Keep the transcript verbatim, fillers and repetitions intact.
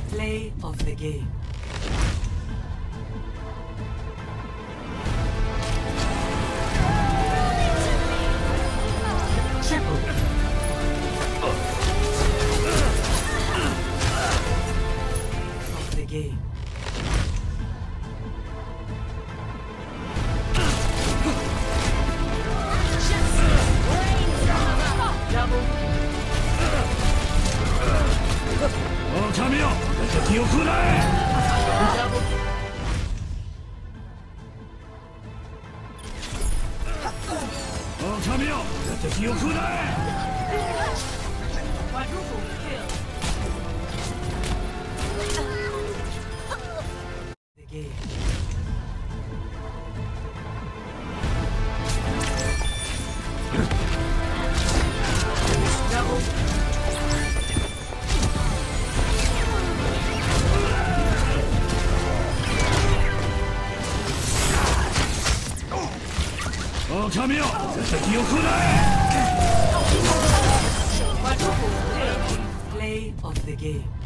Play of the game. Triple. Of the game. Double. 狼よ、敵を食らえ。狼よ、敵を食らえ。狼よ、敵を食らえ。 Play of the game.